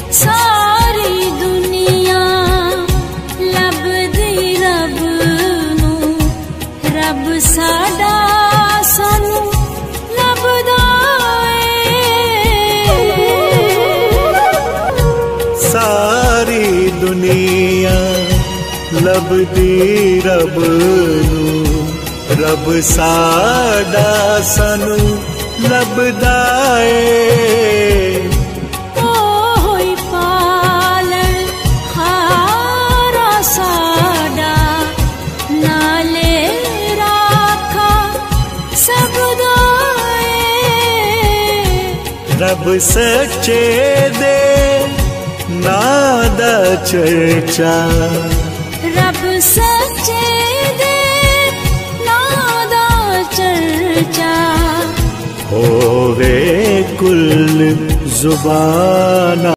सारी दुनिया लभदी रब नूं, रब साडा सानू लभदा ए। सारी दुनिया लभदी रब नूं, रब साडा सानू लभदा ए। ओही पालन हारा साडा, नाले राखा सबदा ए। रब सच्चे दे नां दा चर्चा, रब सच्चे दे नां दा चर्चा, होवे कुल जुबाना।